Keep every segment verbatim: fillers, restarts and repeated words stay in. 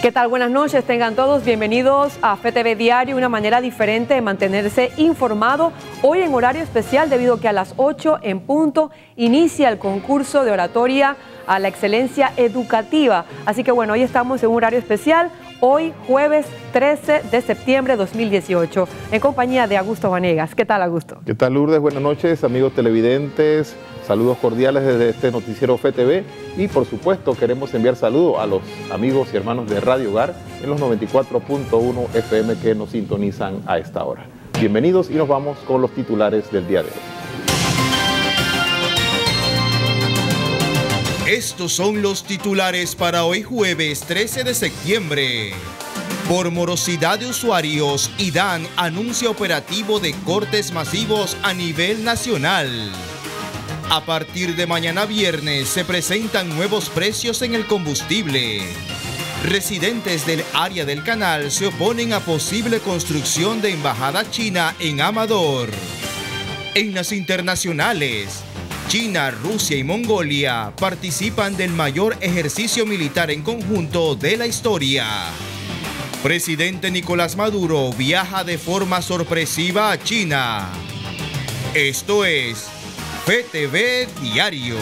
¿Qué tal? Buenas noches, tengan todos bienvenidos a F T V Diario, una manera diferente de mantenerse informado. Hoy en horario especial debido a que a las ocho en punto inicia el concurso de oratoria a la excelencia educativa. Así que bueno, hoy estamos en un horario especial, hoy jueves trece de septiembre de dos mil dieciocho, en compañía de Augusto Vanegas. ¿Qué tal, Augusto? ¿Qué tal, Lourdes? Buenas noches, amigos televidentes. Saludos cordiales desde este noticiero F T V y por supuesto queremos enviar saludos a los amigos y hermanos de Radio Hogar en los noventa y cuatro punto uno F M que nos sintonizan a esta hora. Bienvenidos y nos vamos con los titulares del día de hoy. Estos son los titulares para hoy jueves trece de septiembre. Por morosidad de usuarios, IDAN anuncia operativo de cortes masivos a nivel nacional. A partir de mañana viernes se presentan nuevos precios en el combustible. Residentes del área del canal se oponen a posible construcción de embajada china en Amador. En las internacionales, China, Rusia y Mongolia participan del mayor ejercicio militar en conjunto de la historia. Presidente Nicolás Maduro viaja de forma sorpresiva a China. Esto es F T V Diario.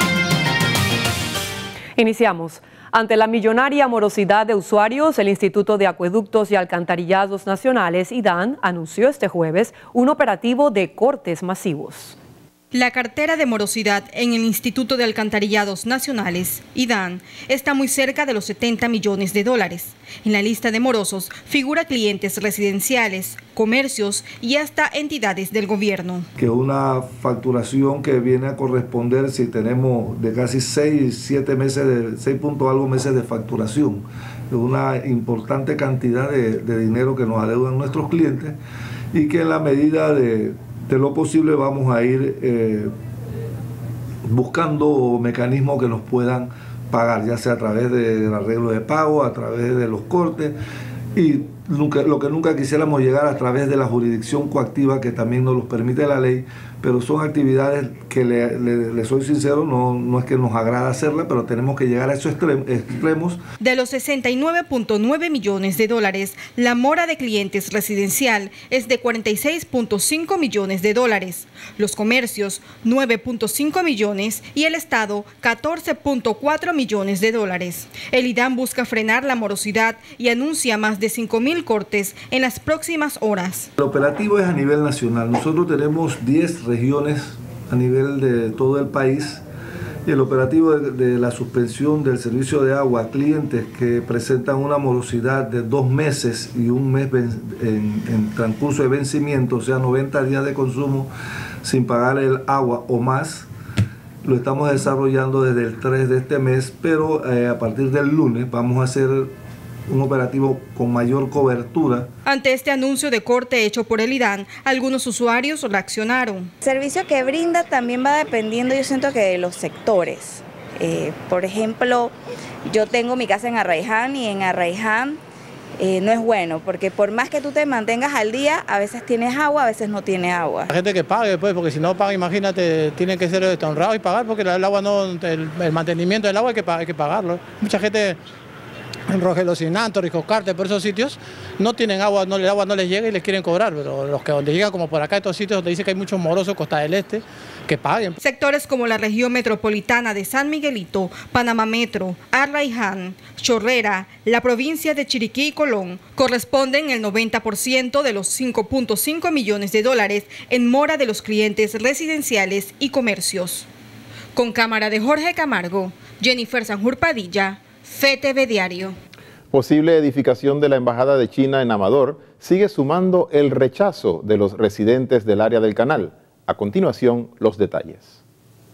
Iniciamos. Ante la millonaria morosidad de usuarios, el Instituto de Acueductos y Alcantarillados Nacionales, IDAN, anunció este jueves un operativo de cortes masivos. La cartera de morosidad en el Instituto de Alcantarillados Nacionales, IDAN, está muy cerca de los setenta millones de dólares. En la lista de morosos figura clientes residenciales, comercios y hasta entidades del gobierno. Que una facturación que viene a corresponder si tenemos de casi seis, siete meses, de seis punto algo meses de facturación, una importante cantidad de, de dinero que nos adeudan nuestros clientes y que en la medida de De lo posible vamos a ir eh, buscando mecanismos que nos puedan pagar, ya sea a través del arreglo de pago, a través de los cortes y nunca, lo que nunca quisiéramos llegar a través de la jurisdicción coactiva que también nos lo permite la ley, pero son actividades que le, le, le soy sincero, no, no es que nos agrada hacerla, pero tenemos que llegar a esos extremos. De los sesenta y nueve punto nueve millones de dólares, la mora de clientes residencial es de cuarenta y seis punto cinco millones de dólares, los comercios nueve punto cinco millones y el Estado catorce punto cuatro millones de dólares. El IDAN busca frenar la morosidad y anuncia más de cinco mil cortes en las próximas horas. El operativo es a nivel nacional. Nosotros tenemos diez regiones a nivel de todo el país y el operativo de, de la suspensión del servicio de agua a clientes que presentan una morosidad de dos meses y un mes en, en transcurso de vencimiento, o sea noventa días de consumo sin pagar el agua o más, lo estamos desarrollando desde el tres de este mes, pero eh, a partir del lunes vamos a hacer un operativo con mayor cobertura. Ante este anuncio de corte hecho por el IDAN, algunos usuarios reaccionaron. El servicio que brinda también va dependiendo, yo siento que de los sectores. Eh, por ejemplo, yo tengo mi casa en Arraiján y en Arraiján eh, no es bueno, porque por más que tú te mantengas al día, a veces tienes agua, a veces no tienes agua. La gente que pague, pues, porque si no paga, imagínate, tiene que ser honrado y pagar, porque el agua no, el, el mantenimiento del agua hay que, hay que pagarlo. Mucha gente en Rogelio Sinanto, Riscocarte, por esos sitios, no tienen agua, no, el agua no les llega y les quieren cobrar, pero los que donde llega, como por acá, estos sitios donde dice que hay muchos morosos, Costa del Este, que paguen. Sectores como la región metropolitana de San Miguelito, Panamá Metro, Arraiján, Chorrera, la provincia de Chiriquí y Colón, corresponden el noventa por ciento de los cinco punto cinco millones de dólares en mora de los clientes residenciales y comercios. Con cámara de Jorge Camargo, Jennifer Sanjur Padilla, F T V Diario. Posible edificación de la Embajada de China en Amador sigue sumando el rechazo de los residentes del área del canal. A continuación, los detalles.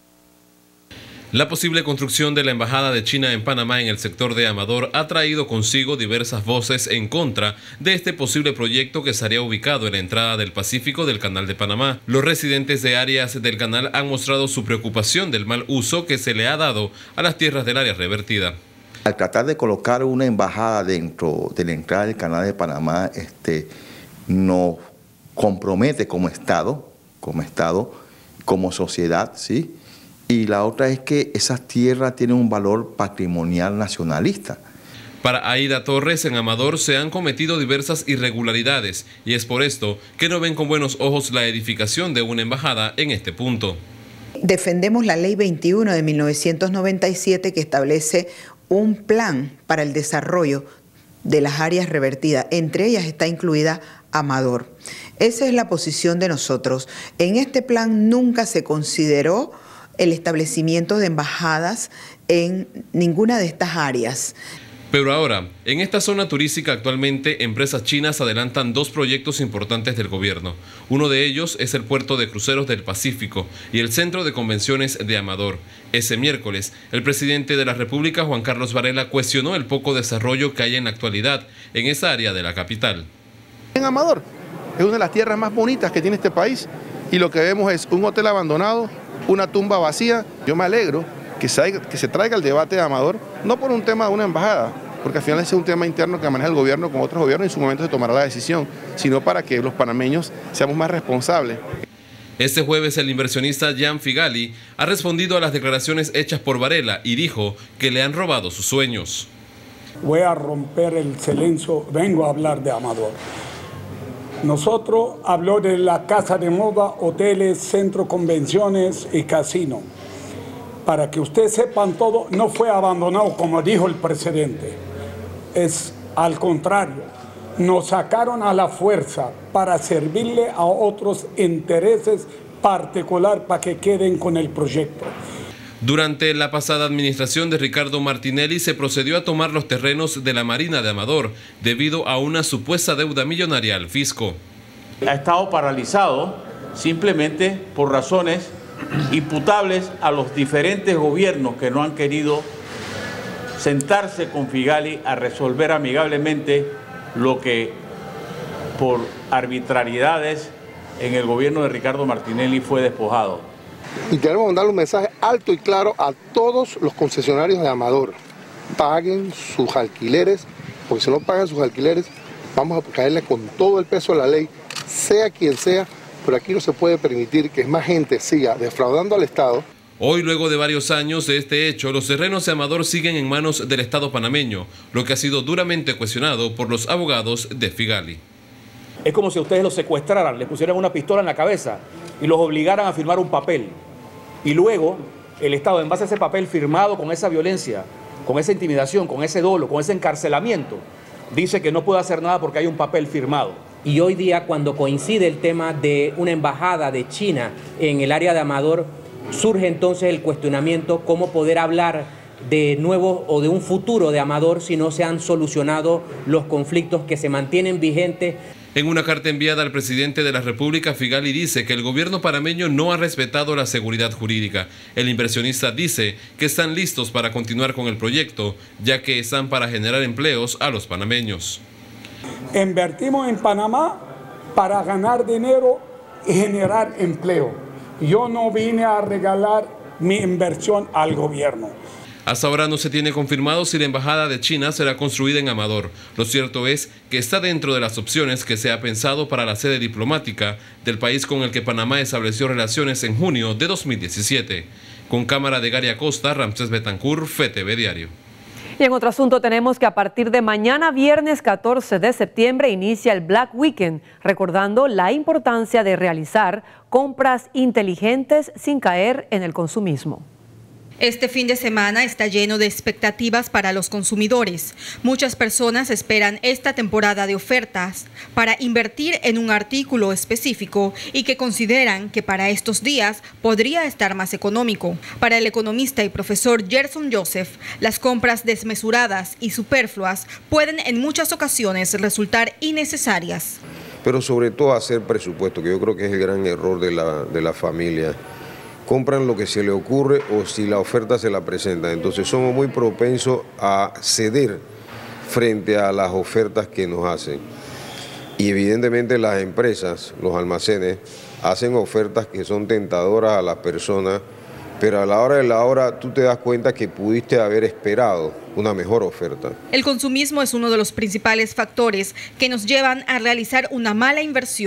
La posible construcción de la Embajada de China en Panamá en el sector de Amador ha traído consigo diversas voces en contra de este posible proyecto que estaría ubicado en la entrada del Pacífico del Canal de Panamá. Los residentes de áreas del canal han mostrado su preocupación del mal uso que se le ha dado a las tierras del área revertida. Al tratar de colocar una embajada dentro de la entrada del Canal de Panamá, este, nos compromete como Estado, como Estado, como sociedad, ¿sí? Y la otra es que esas tierras tienen un valor patrimonial nacionalista. Para Aida Torres, en Amador se han cometido diversas irregularidades y es por esto que no ven con buenos ojos la edificación de una embajada en este punto. Defendemos la Ley veintiuno de mil novecientos noventa y siete que establece un plan para el desarrollo de las áreas revertidas, entre ellas está incluida Amador. Esa es la posición de nosotros. En este plan nunca se consideró el establecimiento de embajadas en ninguna de estas áreas. Pero ahora, en esta zona turística actualmente, empresas chinas adelantan dos proyectos importantes del gobierno. Uno de ellos es el puerto de cruceros del Pacífico y el centro de convenciones de Amador. Ese miércoles, el presidente de la República, Juan Carlos Varela, cuestionó el poco desarrollo que hay en la actualidad en esa área de la capital. En Amador, es una de las tierras más bonitas que tiene este país y lo que vemos es un hotel abandonado, una tumba vacía. Yo me alegro que se, que se traiga el debate de Amador, no por un tema de una embajada, porque al final es un tema interno que maneja el gobierno con otros gobiernos y en su momento se tomará la decisión, sino para que los panameños seamos más responsables. Este jueves el inversionista Jan Figali ha respondido a las declaraciones hechas por Varela y dijo que le han robado sus sueños. Voy a romper el silencio, vengo a hablar de Amador. Nosotros habló de la casa de moda, hoteles, centro convenciones y casino. Para que ustedes sepan todo, no fue abandonado como dijo el presidente. Es al contrario, nos sacaron a la fuerza para servirle a otros intereses particulares para que queden con el proyecto. Durante la pasada administración de Ricardo Martinelli se procedió a tomar los terrenos de la Marina de Amador debido a una supuesta deuda millonaria al fisco. Ha estado paralizado simplemente por razones imputables a los diferentes gobiernos que no han querido sentarse con Figali a resolver amigablemente lo que por arbitrariedades en el gobierno de Ricardo Martinelli fue despojado. Y queremos mandar un mensaje alto y claro a todos los concesionarios de Amador. Paguen sus alquileres, porque si no pagan sus alquileres, vamos a caerle con todo el peso de la ley, sea quien sea, pero aquí no se puede permitir que más gente siga defraudando al Estado. Hoy, luego de varios años de este hecho, los terrenos de Amador siguen en manos del Estado panameño, lo que ha sido duramente cuestionado por los abogados de Figali. Es como si ustedes los secuestraran, les pusieran una pistola en la cabeza y los obligaran a firmar un papel. Y luego el Estado, en base a ese papel firmado con esa violencia, con esa intimidación, con ese dolo, con ese encarcelamiento, dice que no puede hacer nada porque hay un papel firmado. Y hoy día, cuando coincide el tema de una embajada de China en el área de Amador, surge entonces el cuestionamiento cómo poder hablar de nuevo o de un futuro de Amador si no se han solucionado los conflictos que se mantienen vigentes. En una carta enviada al presidente de la República, Figali dice que el gobierno panameño no ha respetado la seguridad jurídica. El inversionista dice que están listos para continuar con el proyecto, ya que están para generar empleos a los panameños. Invertimos en Panamá para ganar dinero y generar empleo. Yo no vine a regalar mi inversión al gobierno. Hasta ahora no se tiene confirmado si la embajada de China será construida en Amador. Lo cierto es que está dentro de las opciones que se ha pensado para la sede diplomática del país con el que Panamá estableció relaciones en junio de dos mil diecisiete. Con cámara de Gary Acosta, Ramsés Betancourt, F T V Diario. Y en otro asunto tenemos que a partir de mañana viernes catorce de septiembre inicia el Black Weekend, recordando la importancia de realizar compras inteligentes sin caer en el consumismo. Este fin de semana está lleno de expectativas para los consumidores. Muchas personas esperan esta temporada de ofertas para invertir en un artículo específico y que consideran que para estos días podría estar más económico. Para el economista y profesor Gerson Joseph, las compras desmesuradas y superfluas pueden en muchas ocasiones resultar innecesarias. Pero sobre todo hacer presupuesto, que yo creo que es el gran error de la, de la familia. Compran lo que se le ocurre o si la oferta se la presenta. Entonces somos muy propensos a ceder frente a las ofertas que nos hacen. Y evidentemente las empresas, los almacenes, hacen ofertas que son tentadoras a las personas, pero a la hora de la hora tú te das cuenta que pudiste haber esperado una mejor oferta. El consumismo es uno de los principales factores que nos llevan a realizar una mala inversión.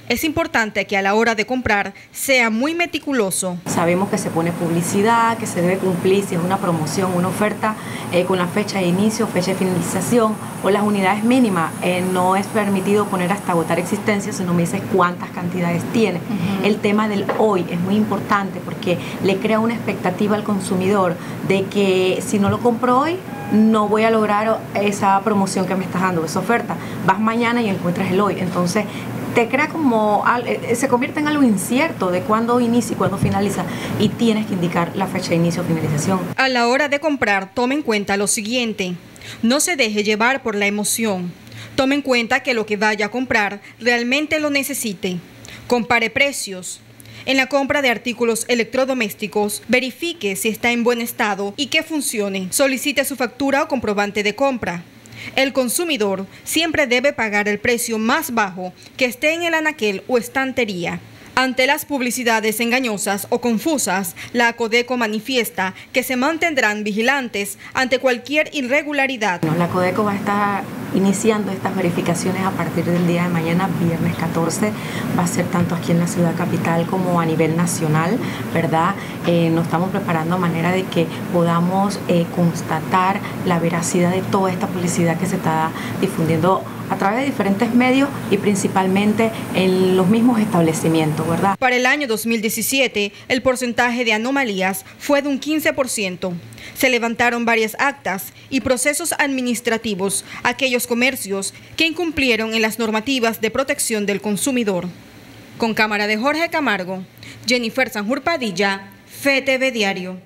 Es importante que a la hora de comprar sea muy meticuloso. Sabemos que se pone publicidad, que se debe cumplir si es una promoción, una oferta eh, con la fecha de inicio, fecha de finalización o las unidades mínimas. Eh, no es permitido poner hasta agotar existencia, sino me dice cuántas cantidades tiene. Uh-huh. El tema del hoy es muy importante porque le crea una expectativa al consumidor de que si no lo compro hoy, no voy a lograr esa promoción que me estás dando, esa oferta. Vas mañana y encuentras el hoy. Entonces, te crea como, se convierte en algo incierto de cuándo inicia y cuándo finaliza y tienes que indicar la fecha de inicio o finalización. A la hora de comprar, tome en cuenta lo siguiente. No se deje llevar por la emoción. Tome en cuenta que lo que vaya a comprar realmente lo necesite. Compare precios. En la compra de artículos electrodomésticos, verifique si está en buen estado y que funcione. Solicite su factura o comprobante de compra. El consumidor siempre debe pagar el precio más bajo que esté en el anaquel o estantería. Ante las publicidades engañosas o confusas, la Codeco manifiesta que se mantendrán vigilantes ante cualquier irregularidad. La Codeco va a estar iniciando estas verificaciones a partir del día de mañana, viernes catorce. Va a ser tanto aquí en la ciudad capital como a nivel nacional, ¿verdad? Eh, nos estamos preparando a manera de que podamos eh, constatar la veracidad de toda esta publicidad que se está difundiendo a través de diferentes medios y principalmente en los mismos establecimientos, ¿verdad? Para el año dos mil diecisiete, el porcentaje de anomalías fue de un quince por ciento. Se levantaron varias actas y procesos administrativos a aquellos comercios que incumplieron en las normativas de protección del consumidor. Con cámara de Jorge Camargo, Jennifer Sanjur Padilla, F T V Diario.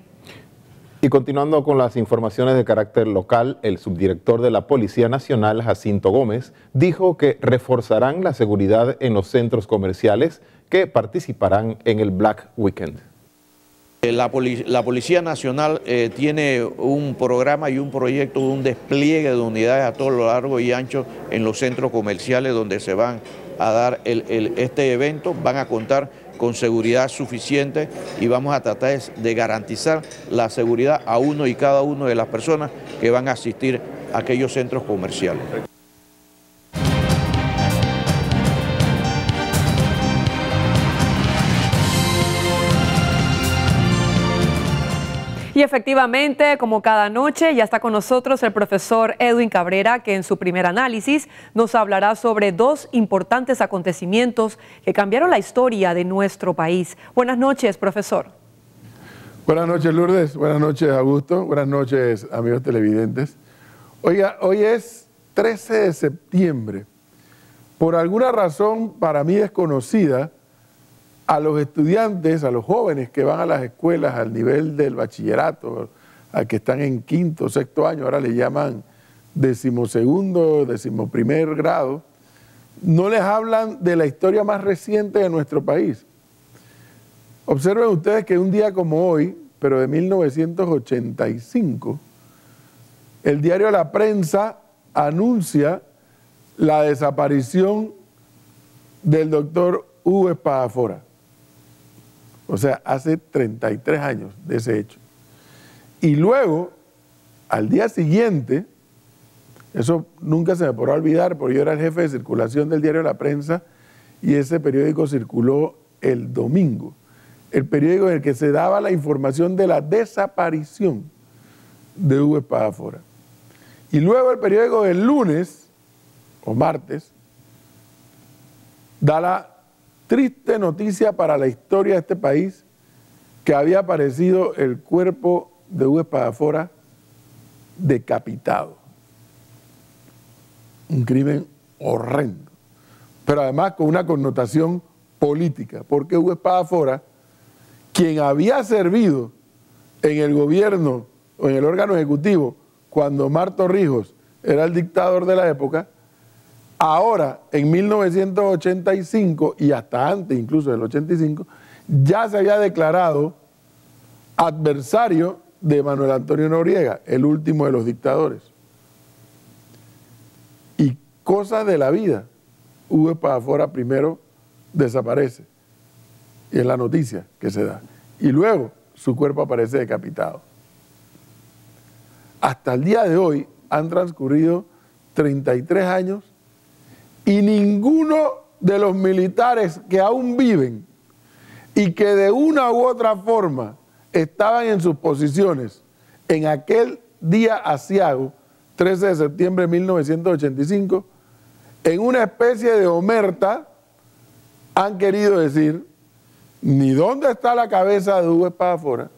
Y continuando con las informaciones de carácter local, el subdirector de la Policía Nacional, Jacinto Gómez, dijo que reforzarán la seguridad en los centros comerciales que participarán en el Black Weekend. La, Poli- la Policía Nacional eh, tiene un programa y un proyecto, un despliegue de unidades a todo lo largo y ancho en los centros comerciales donde se van a dar el, el, este evento, van a contar con seguridad suficiente y vamos a tratar de garantizar la seguridad a uno y cada uno de las personas que van a asistir a aquellos centros comerciales. Y efectivamente, como cada noche, ya está con nosotros el profesor Edwin Cabrera, que en su primer análisis nos hablará sobre dos importantes acontecimientos que cambiaron la historia de nuestro país. Buenas noches, profesor. Buenas noches, Lourdes. Buenas noches, Augusto. Buenas noches, amigos televidentes. Oiga, hoy es trece de septiembre. Por alguna razón para mí desconocida, a los estudiantes, a los jóvenes que van a las escuelas al nivel del bachillerato, a que están en quinto, sexto año, ahora le llaman decimosegundo, decimoprimer grado, no les hablan de la historia más reciente de nuestro país. Observen ustedes que un día como hoy, pero de mil novecientos ochenta y cinco, el diario La Prensa anuncia la desaparición del doctor Hugo Espadafora. O sea, hace treinta y tres años de ese hecho. Y luego, al día siguiente, eso nunca se me podrá olvidar, porque yo era el jefe de circulación del diario La Prensa y ese periódico circuló el domingo. El periódico en el que se daba la información de la desaparición de Hugo Espadafora. Y luego el periódico del lunes, o martes, da la triste noticia para la historia de este país que había aparecido el cuerpo de Hugo Espadafora decapitado. Un crimen horrendo, pero además con una connotación política, porque Hugo Espadafora, quien había servido en el gobierno o en el órgano ejecutivo cuando Omar Torrijos era el dictador de la época, ahora, en mil novecientos ochenta y cinco y hasta antes incluso del ochenta y cinco, ya se había declarado adversario de Manuel Antonio Noriega, el último de los dictadores. Y cosas de la vida, Hugo Espadafora primero desaparece, y es la noticia que se da, y luego su cuerpo aparece decapitado. Hasta el día de hoy han transcurrido treinta y tres años y ninguno de los militares que aún viven y que de una u otra forma estaban en sus posiciones en aquel día aciago, trece de septiembre de mil novecientos ochenta y cinco, en una especie de omerta, han querido decir ni dónde está la cabeza de Hugo Espadafora,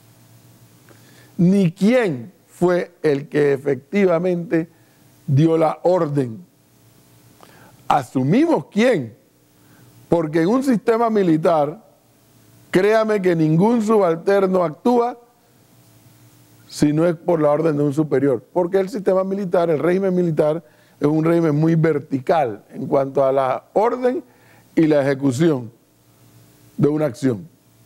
ni quién fue el que efectivamente dio la orden. Asumimos quién, porque en un sistema militar, créame que ningún subalterno actúa si no es por la orden de un superior, porque el sistema militar, el régimen militar, es un régimen muy vertical en cuanto a la orden y la ejecución de una acción.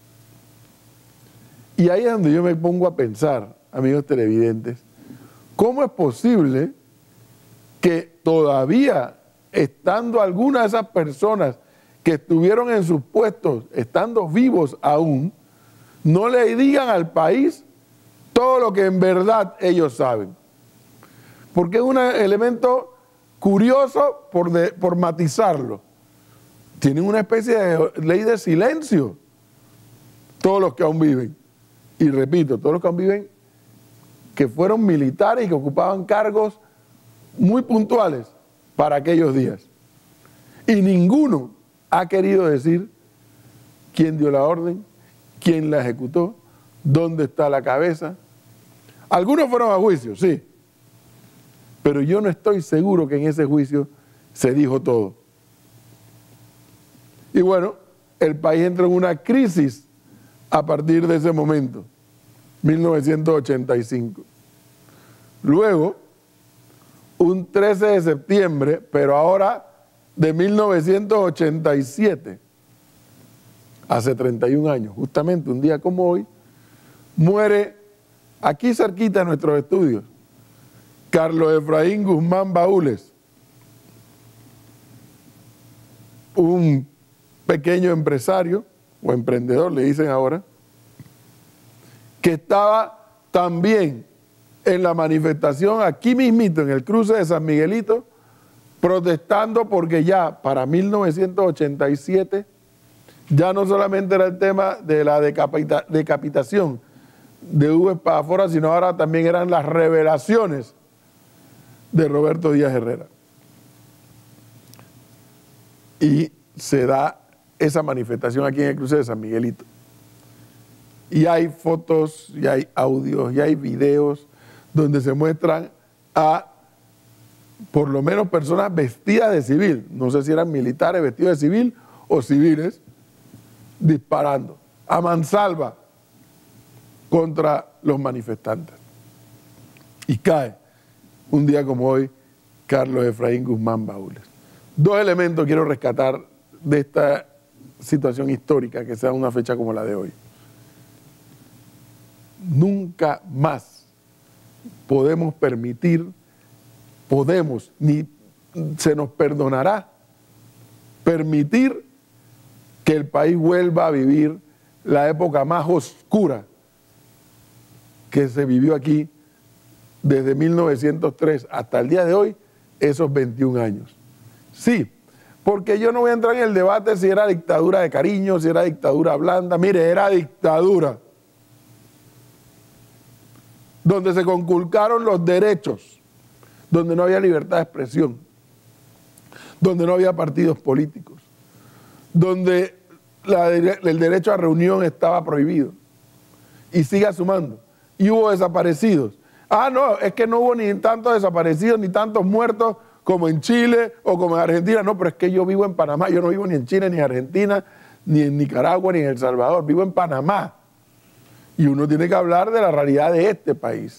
Y ahí es donde yo me pongo a pensar, amigos televidentes, ¿cómo es posible que todavía, estando algunas de esas personas que estuvieron en sus puestos, estando vivos aún, no le digan al país todo lo que en verdad ellos saben? Porque es un elemento curioso por, de, por matizarlo. Tienen una especie de ley de silencio todos los que aún viven. Y repito, todos los que aún viven que fueron militares y que ocupaban cargos muy puntuales para aquellos días. Y ninguno ha querido decir quién dio la orden, quién la ejecutó, dónde está la cabeza. Algunos fueron a juicio, sí, pero yo no estoy seguro que en ese juicio se dijo todo. Y bueno, el país entró en una crisis a partir de ese momento, mil novecientos ochenta y cinco. Luego, un trece de septiembre, pero ahora de mil novecientos ochenta y siete, hace treinta y un años, justamente un día como hoy, muere aquí cerquita de nuestros estudios, Carlos Efraín Guzmán Baúles, un pequeño empresario o emprendedor, le dicen ahora, que estaba también en la manifestación aquí mismito, en el cruce de San Miguelito, protestando porque ya para mil novecientos ochenta y siete ya no solamente era el tema de la decapita, decapitación de Hugo Espadafora, sino ahora también eran las revelaciones de Roberto Díaz Herrera. Y se da esa manifestación aquí en el cruce de San Miguelito. Y hay fotos, y hay audios, y hay videos donde se muestran a por lo menos personas vestidas de civil, no sé si eran militares vestidos de civil o civiles, disparando a mansalva contra los manifestantes. Y cae, un día como hoy, Carlos Efraín Guzmán Baúles. Dos elementos quiero rescatar de esta situación histórica que sea una fecha como la de hoy. Nunca más podemos permitir, podemos, ni se nos perdonará permitir que el país vuelva a vivir la época más oscura que se vivió aquí desde mil novecientos tres hasta el día de hoy, esos veintiún años. Sí, porque yo no voy a entrar en el debate si era dictadura de cariño, si era dictadura blanda. Mire, era dictadura, donde se conculcaron los derechos, donde no había libertad de expresión, donde no había partidos políticos, donde la, el derecho a reunión estaba prohibido, y sigue sumando, y hubo desaparecidos. Ah, no, es que no hubo ni tantos desaparecidos, ni tantos muertos como en Chile o como en Argentina. No, pero es que yo vivo en Panamá, yo no vivo ni en Chile, ni en Argentina, ni en Nicaragua, ni en El Salvador, vivo en Panamá. Y uno tiene que hablar de la realidad de este país.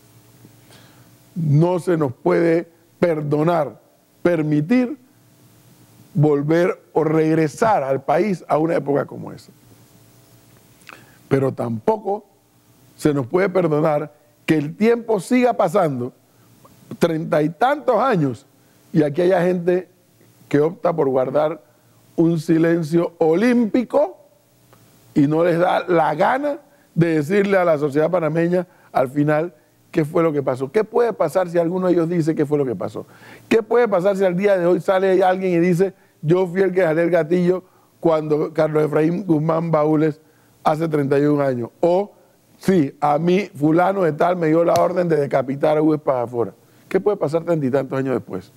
No se nos puede perdonar, permitir volver o regresar al país a una época como esa. Pero tampoco se nos puede perdonar que el tiempo siga pasando, treinta y tantos años, y aquí haya gente que opta por guardar un silencio olímpico y no les da la gana de decirle a la sociedad panameña al final qué fue lo que pasó. ¿Qué puede pasar si alguno de ellos dice qué fue lo que pasó? ¿Qué puede pasar si al día de hoy sale alguien y dice yo fui el que jalé el gatillo cuando Carlos Efraín Guzmán Baúles hace treinta y un años. O, sí, a mí fulano de tal me dio la orden de decapitar a Hugo Espadaforas. ¿Qué puede pasar treinta y tantos años después?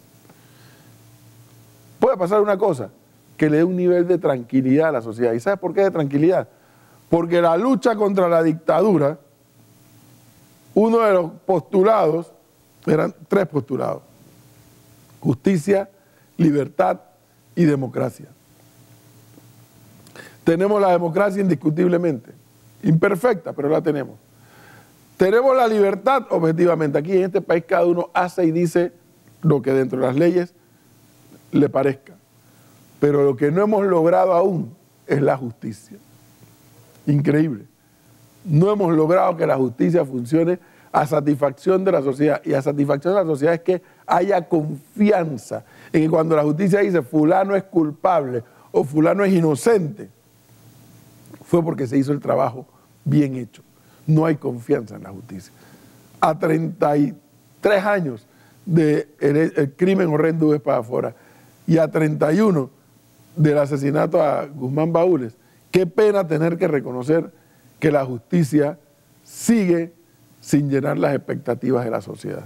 Puede pasar una cosa, que le dé un nivel de tranquilidad a la sociedad. ¿Y sabes por qué de tranquilidad? Porque la lucha contra la dictadura, uno de los postulados, eran tres postulados: justicia, libertad y democracia. Tenemos la democracia indiscutiblemente, imperfecta, pero la tenemos. Tenemos la libertad objetivamente. Aquí en este país cada uno hace y dice lo que dentro de las leyes le parezca. Pero lo que no hemos logrado aún es la justicia. Increíble. No hemos logrado que la justicia funcione a satisfacción de la sociedad. Y a satisfacción de la sociedad es que haya confianza en que cuando la justicia dice fulano es culpable o fulano es inocente, fue porque se hizo el trabajo bien hecho. No hay confianza en la justicia. A treinta y tres años del el crimen horrendo de Espadaforas y a treinta y uno del asesinato a Guzmán Baúles, qué pena tener que reconocer que la justicia sigue sin llenar las expectativas de la sociedad.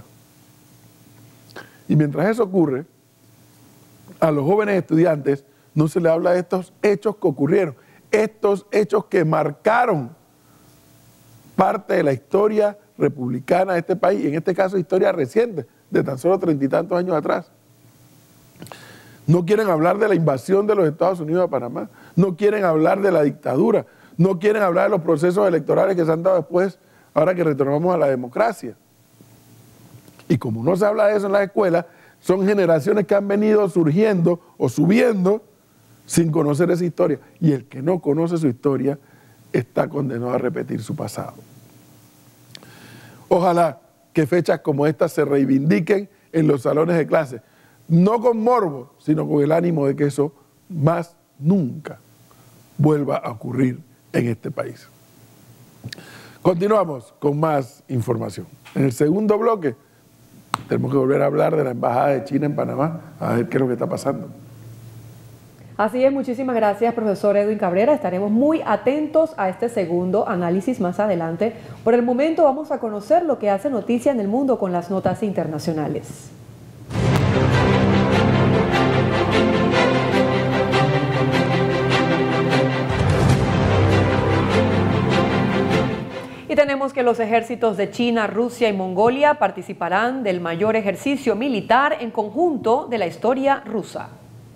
Y mientras eso ocurre, a los jóvenes estudiantes no se les habla de estos hechos que ocurrieron, estos hechos que marcaron parte de la historia republicana de este país, en este caso historia reciente, de tan solo treinta y tantos años atrás. No quieren hablar de la invasión de los Estados Unidos a Panamá, no quieren hablar de la dictadura, no quieren hablar de los procesos electorales que se han dado después, ahora que retornamos a la democracia. Y como no se habla de eso en las escuelas, son generaciones que han venido surgiendo o subiendo sin conocer esa historia. Y el que no conoce su historia está condenado a repetir su pasado. Ojalá que fechas como estas se reivindiquen en los salones de clase, no con morbo, sino con el ánimo de que eso más nunca vuelva a ocurrir en este país. Continuamos con más información. En el segundo bloque tenemos que volver a hablar de la Embajada de China en Panamá, a ver qué es lo que está pasando. Así es, muchísimas gracias, profesor Edwin Cabrera. Estaremos muy atentos a este segundo análisis más adelante. Por el momento vamos a conocer lo que hace noticia en el mundo con las notas internacionales. Y tenemos que los ejércitos de China, Rusia y Mongolia participarán del mayor ejercicio militar en conjunto de la historia rusa.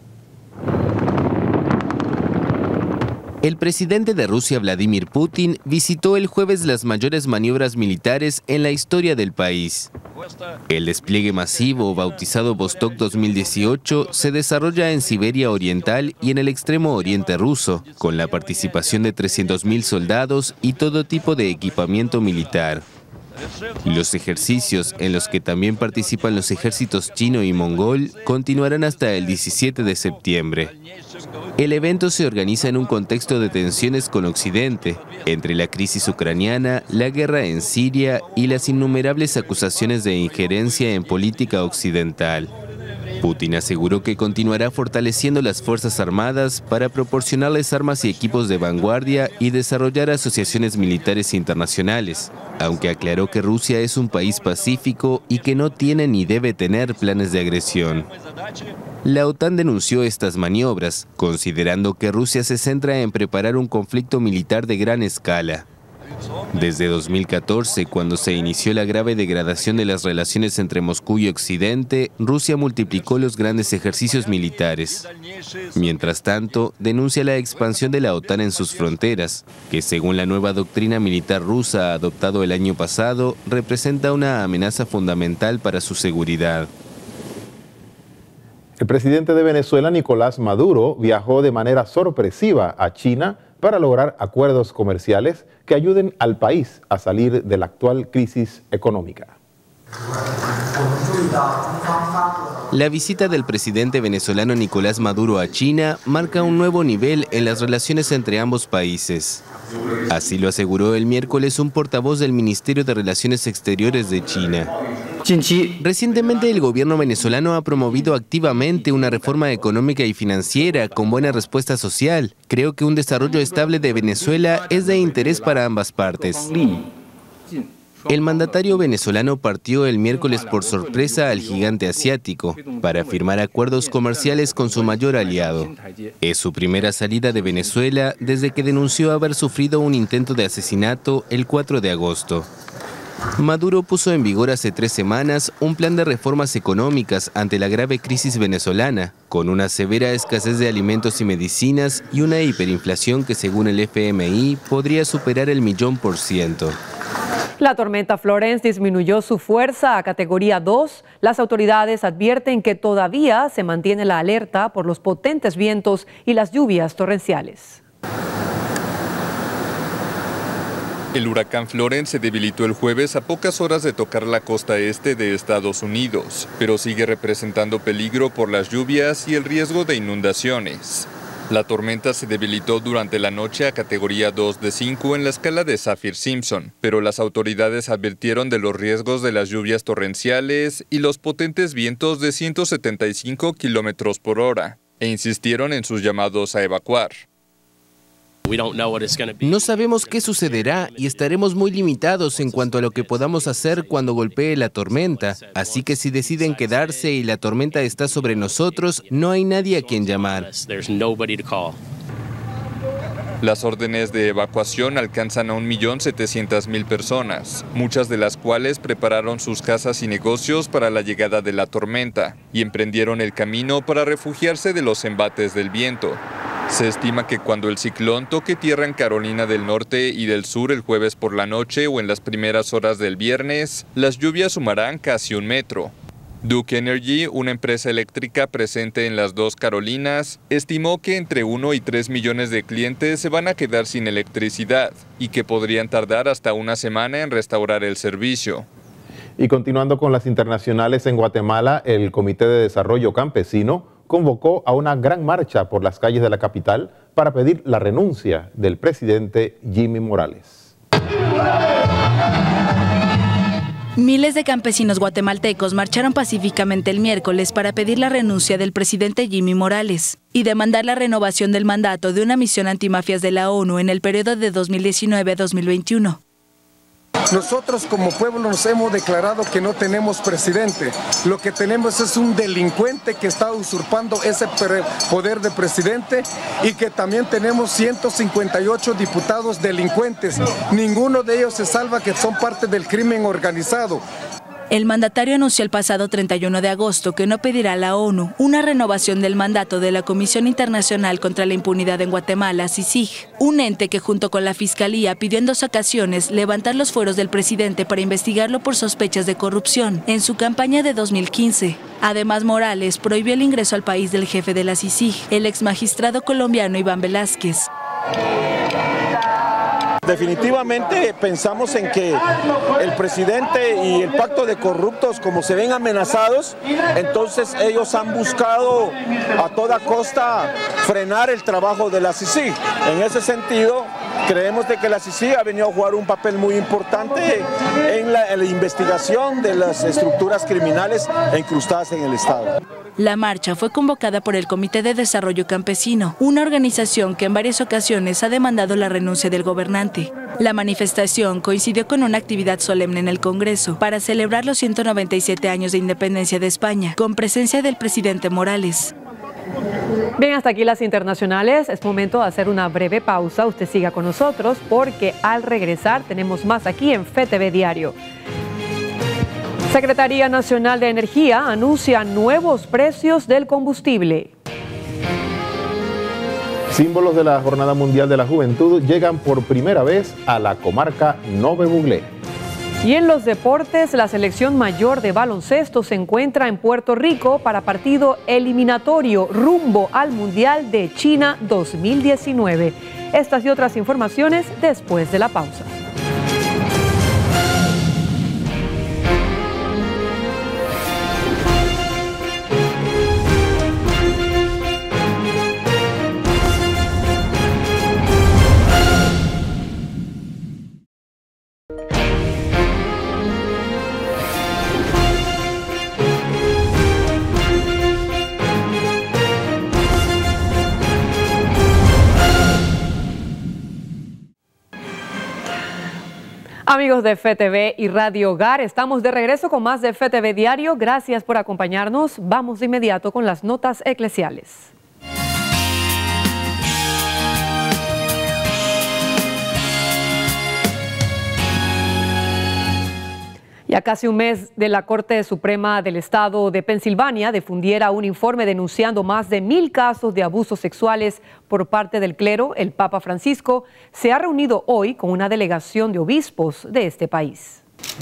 El presidente de Rusia, Vladimir Putin, visitó el jueves las mayores maniobras militares en la historia del país. El despliegue masivo, bautizado Vostok dos mil dieciocho, se desarrolla en Siberia Oriental y en el extremo oriente ruso, con la participación de trescientos mil soldados y todo tipo de equipamiento militar. Los ejercicios, en los que también participan los ejércitos chino y mongol, continuarán hasta el diecisiete de septiembre. El evento se organiza en un contexto de tensiones con Occidente, entre la crisis ucraniana, la guerra en Siria y las innumerables acusaciones de injerencia en política occidental. Putin aseguró que continuará fortaleciendo las Fuerzas Armadas para proporcionarles armas y equipos de vanguardia y desarrollar asociaciones militares internacionales, aunque aclaró que Rusia es un país pacífico y que no tiene ni debe tener planes de agresión. La OTAN denunció estas maniobras, considerando que Rusia se centra en preparar un conflicto militar de gran escala. Desde dos mil catorce, cuando se inició la grave degradación de las relaciones entre Moscú y Occidente, Rusia multiplicó los grandes ejercicios militares. Mientras tanto, denuncia la expansión de la OTAN en sus fronteras, que según la nueva doctrina militar rusa adoptado el año pasado, representa una amenaza fundamental para su seguridad. El presidente de Venezuela, Nicolás Maduro, viajó de manera sorpresiva a China para lograr acuerdos comerciales que ayuden al país a salir de la actual crisis económica. La visita del presidente venezolano Nicolás Maduro a China marca un nuevo nivel en las relaciones entre ambos países. Así lo aseguró el miércoles un portavoz del Ministerio de Relaciones Exteriores de China. Recientemente el gobierno venezolano ha promovido activamente una reforma económica y financiera con buena respuesta social. Creo que un desarrollo estable de Venezuela es de interés para ambas partes. El mandatario venezolano partió el miércoles por sorpresa al gigante asiático para firmar acuerdos comerciales con su mayor aliado. Es su primera salida de Venezuela desde que denunció haber sufrido un intento de asesinato el cuatro de agosto. Maduro puso en vigor hace tres semanas un plan de reformas económicas ante la grave crisis venezolana, con una severa escasez de alimentos y medicinas y una hiperinflación que, según el F M I, podría superar el millón por ciento. La tormenta Florence disminuyó su fuerza a categoría dos. Las autoridades advierten que todavía se mantiene la alerta por los potentes vientos y las lluvias torrenciales. El huracán Florence se debilitó el jueves a pocas horas de tocar la costa este de Estados Unidos, pero sigue representando peligro por las lluvias y el riesgo de inundaciones. La tormenta se debilitó durante la noche a categoría dos de cinco en la escala de Saffir-Simpson, pero las autoridades advirtieron de los riesgos de las lluvias torrenciales y los potentes vientos de ciento setenta y cinco kilómetros por hora, e insistieron en sus llamados a evacuar. No sabemos qué sucederá y estaremos muy limitados en cuanto a lo que podamos hacer cuando golpee la tormenta, así que si deciden quedarse y la tormenta está sobre nosotros, no hay nadie a quien llamar. Las órdenes de evacuación alcanzan a un millón setecientas mil personas, muchas de las cuales prepararon sus casas y negocios para la llegada de la tormenta y emprendieron el camino para refugiarse de los embates del viento. Se estima que cuando el ciclón toque tierra en Carolina del Norte y del Sur el jueves por la noche o en las primeras horas del viernes, las lluvias sumarán casi un metro. Duke Energy, una empresa eléctrica presente en las dos Carolinas, estimó que entre uno y tres millones de clientes se van a quedar sin electricidad y que podrían tardar hasta una semana en restaurar el servicio. Y continuando con las internacionales, en Guatemala, el Comité de Desarrollo Campesino convocó a una gran marcha por las calles de la capital para pedir la renuncia del presidente Jimmy Morales. Miles de campesinos guatemaltecos marcharon pacíficamente el miércoles para pedir la renuncia del presidente Jimmy Morales y demandar la renovación del mandato de una misión antimafias de la ONU en el periodo de dos mil diecinueve a dos mil veintiuno. Nosotros como pueblo nos hemos declarado que no tenemos presidente. Lo que tenemos es un delincuente que está usurpando ese poder de presidente y que también tenemos ciento cincuenta y ocho diputados delincuentes. Ninguno de ellos se salva, que son parte del crimen organizado. El mandatario anunció el pasado treinta y uno de agosto que no pedirá a la ONU una renovación del mandato de la Comisión Internacional contra la Impunidad en Guatemala, C I C I G, un ente que junto con la Fiscalía pidió en dos ocasiones levantar los fueros del presidente para investigarlo por sospechas de corrupción en su campaña de dos mil quince. Además, Morales prohibió el ingreso al país del jefe de la C I C I G, el exmagistrado colombiano Iván Velázquez. Definitivamente pensamos en que el presidente y el pacto de corruptos, como se ven amenazados, entonces ellos han buscado a toda costa frenar el trabajo de la C I C I G. En ese sentido, creemos de que la C I C I G ha venido a jugar un papel muy importante en la, en la investigación de las estructuras criminales incrustadas en el Estado. La marcha fue convocada por el Comité de Desarrollo Campesino, una organización que en varias ocasiones ha demandado la renuncia del gobernante. La manifestación coincidió con una actividad solemne en el Congreso para celebrar los ciento noventa y siete años de independencia de España, con presencia del presidente Morales. Bien, hasta aquí las internacionales. Es momento de hacer una breve pausa. Usted siga con nosotros porque al regresar tenemos más aquí en F T V Diario. Secretaría Nacional de Energía anuncia nuevos precios del combustible. Símbolos de la Jornada Mundial de la Juventud llegan por primera vez a la comarca Nove Buglé. Y en los deportes, la selección mayor de baloncesto se encuentra en Puerto Rico para partido eliminatorio rumbo al Mundial de China dos mil diecinueve. Estas y otras informaciones después de la pausa. Amigos de F T V y Radio Hogar, estamos de regreso con más de F T V Diario. Gracias por acompañarnos. Vamos de inmediato con las notas eclesiales. Ya casi un mes de la Corte Suprema del Estado de Pensilvania difundiera un informe denunciando más de mil casos de abusos sexuales por parte del clero. El Papa Francisco se ha reunido hoy con una delegación de obispos de este país.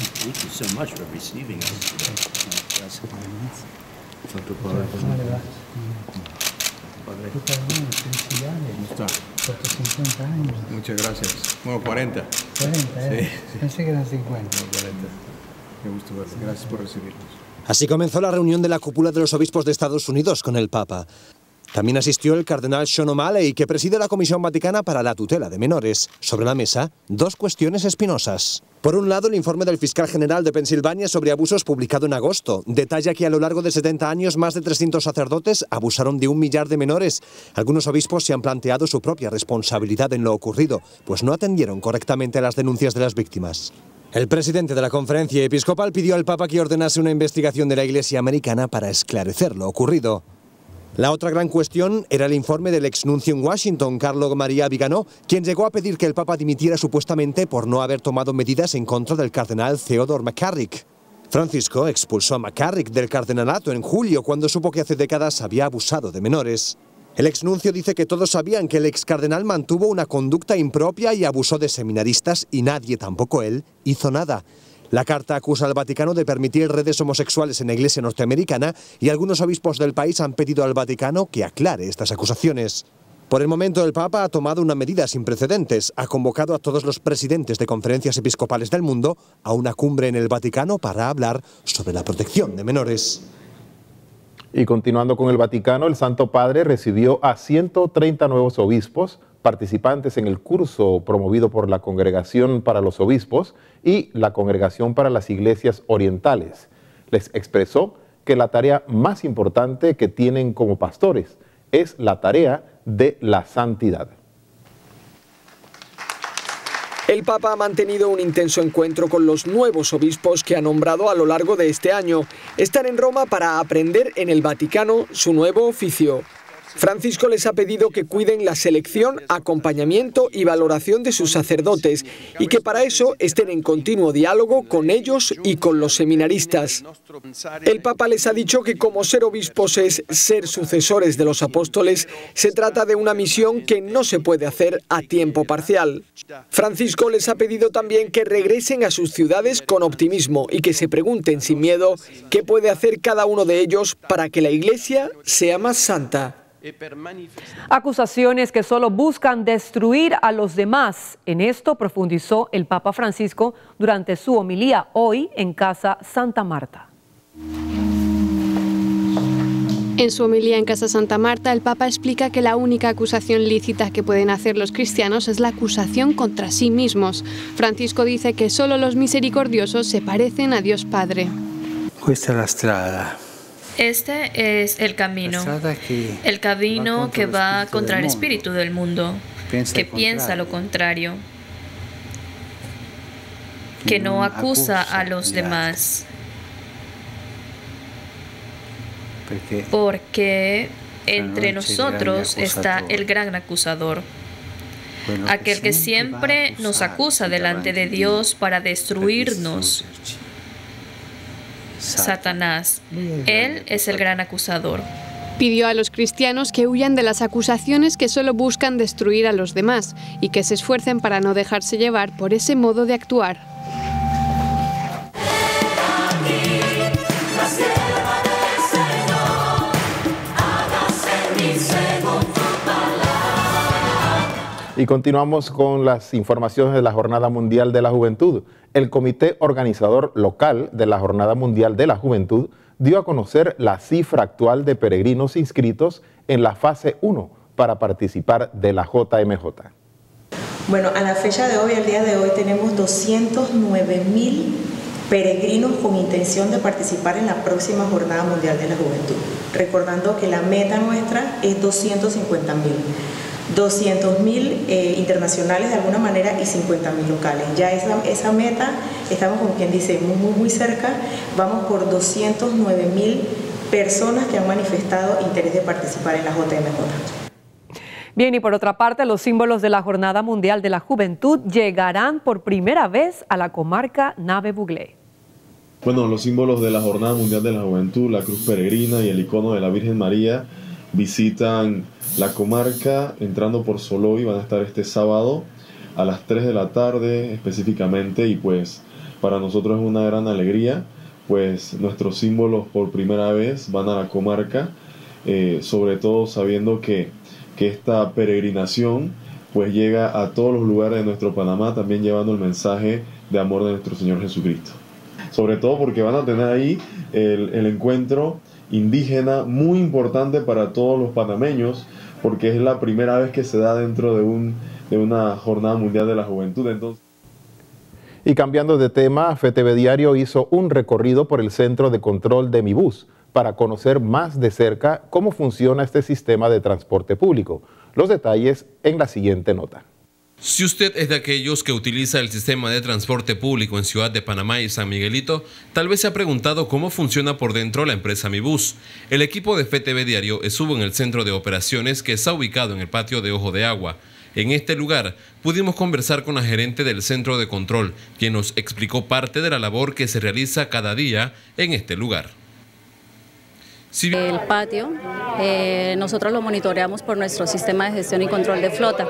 Muchas gracias. Bueno, cuarenta. cuarenta, eh. Sí. Pensé que eran cincuenta. No, cuarenta. Me gusta verlo. Gracias por recibirnos. Así comenzó la reunión de la cúpula de los obispos de Estados Unidos con el Papa. También asistió el cardenal Sean O'Malley, que preside la Comisión Vaticana para la Tutela de Menores. Sobre la mesa, dos cuestiones espinosas. Por un lado, el informe del fiscal general de Pensilvania sobre abusos publicado en agosto detalla que a lo largo de setenta años más de trescientos sacerdotes abusaron de un millar de menores. Algunos obispos se han planteado su propia responsabilidad en lo ocurrido, pues no atendieron correctamente a las denuncias de las víctimas. El presidente de la Conferencia Episcopal pidió al Papa que ordenase una investigación de la Iglesia americana para esclarecer lo ocurrido. La otra gran cuestión era el informe del exnuncio en Washington, Carlo María Viganò, quien llegó a pedir que el Papa dimitiera supuestamente por no haber tomado medidas en contra del cardenal Theodore McCarrick. Francisco expulsó a McCarrick del cardenalato en julio, cuando supo que hace décadas había abusado de menores. El exnuncio dice que todos sabían que el excardenal mantuvo una conducta impropia y abusó de seminaristas y nadie, tampoco él, hizo nada. La carta acusa al Vaticano de permitir redes homosexuales en la Iglesia norteamericana y algunos obispos del país han pedido al Vaticano que aclare estas acusaciones. Por el momento, el Papa ha tomado una medida sin precedentes. Ha convocado a todos los presidentes de conferencias episcopales del mundo a una cumbre en el Vaticano para hablar sobre la protección de menores. Y continuando con el Vaticano, el Santo Padre recibió a ciento treinta nuevos obispos participantes en el curso promovido por la Congregación para los Obispos y la Congregación para las Iglesias Orientales. Les expresó que la tarea más importante que tienen como pastores es la tarea de la santidad. El Papa ha mantenido un intenso encuentro con los nuevos obispos que ha nombrado a lo largo de este año. Están en Roma para aprender en el Vaticano su nuevo oficio. Francisco les ha pedido que cuiden la selección, acompañamiento y valoración de sus sacerdotes y que para eso estén en continuo diálogo con ellos y con los seminaristas. El Papa les ha dicho que como ser obispos es ser sucesores de los apóstoles, se trata de una misión que no se puede hacer a tiempo parcial. Francisco les ha pedido también que regresen a sus ciudades con optimismo y que se pregunten sin miedo qué puede hacer cada uno de ellos para que la Iglesia sea más santa. Acusaciones que solo buscan destruir a los demás. En esto profundizó el Papa Francisco durante su homilía hoy en Casa Santa Marta. En su homilía en Casa Santa Marta, el Papa explica que la única acusación lícita que pueden hacer los cristianos es la acusación contra sí mismos. Francisco dice que solo los misericordiosos se parecen a Dios Padre. Questa è la strada. Este es el camino, el camino que va contra el espíritu del mundo, que piensa lo contrario, que no acusa a los demás, porque entre nosotros está el gran acusador, aquel que siempre nos acusa delante de Dios para destruirnos. Satanás. Él es el gran acusador. Pidió a los cristianos que huyan de las acusaciones que solo buscan destruir a los demás y que se esfuercen para no dejarse llevar por ese modo de actuar. Y continuamos con las informaciones de la Jornada Mundial de la Juventud. El Comité Organizador Local de la Jornada Mundial de la Juventud dio a conocer la cifra actual de peregrinos inscritos en la fase uno para participar de la J M J. Bueno, a la fecha de hoy, al día de hoy, tenemos doscientos nueve mil peregrinos con intención de participar en la próxima Jornada Mundial de la Juventud. Recordando que la meta nuestra es doscientos cincuenta mil. doscientos mil eh, internacionales de alguna manera y cincuenta mil locales. Ya esa, esa meta, estamos como quien dice muy, muy, muy cerca, vamos por doscientos nueve mil personas que han manifestado interés de participar en la J M J. Bien, y por otra parte, los símbolos de la Jornada Mundial de la Juventud llegarán por primera vez a la comarca Nave Buglé. Bueno, los símbolos de la Jornada Mundial de la Juventud, la cruz peregrina y el icono de la Virgen María, visitan la comarca entrando por Soloy. Van a estar este sábado a las tres de la tarde específicamente, y pues para nosotros es una gran alegría, pues nuestros símbolos por primera vez van a la comarca, eh, sobre todo sabiendo que, que esta peregrinación pues llega a todos los lugares de nuestro Panamá, también llevando el mensaje de amor de nuestro Señor Jesucristo. Sobre todo porque van a tener ahí el, el encuentro indígena muy importante para todos los panameños, porque es la primera vez que se da dentro de, un, de una Jornada Mundial de la Juventud. Entonces... Y cambiando de tema, F T V Diario hizo un recorrido por el centro de control de Mi Bus para conocer más de cerca cómo funciona este sistema de transporte público. Los detalles en la siguiente nota. Si usted es de aquellos que utiliza el sistema de transporte público en Ciudad de Panamá y San Miguelito, tal vez se ha preguntado cómo funciona por dentro la empresa Mi Bus. El equipo de F T V Diario estuvo en el centro de operaciones que está ubicado en el patio de Ojo de Agua. En este lugar pudimos conversar con la gerente del centro de control, quien nos explicó parte de la labor que se realiza cada día en este lugar. Si el patio, eh, nosotros lo monitoreamos por nuestro sistema de gestión y control de flota.